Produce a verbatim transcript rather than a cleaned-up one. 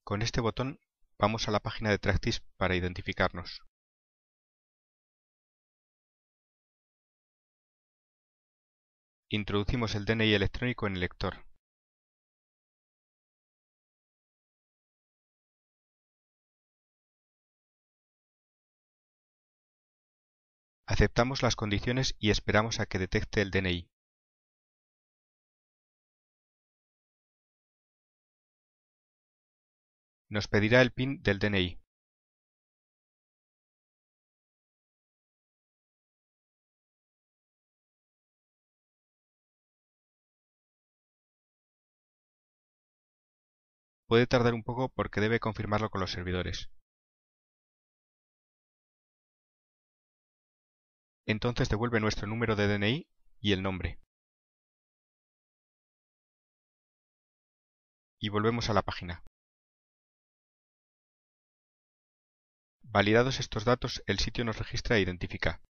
Con este botón vamos a la página de Tractis para identificarnos. Introducimos el D N I electrónico en el lector. Aceptamos las condiciones y esperamos a que detecte el D N I. Nos pedirá el PIN del D N I. Puede tardar un poco porque debe confirmarlo con los servidores. Entonces devuelve nuestro número de D N I y el nombre. Y volvemos a la página. Validados estos datos, el sitio nos registra e identifica.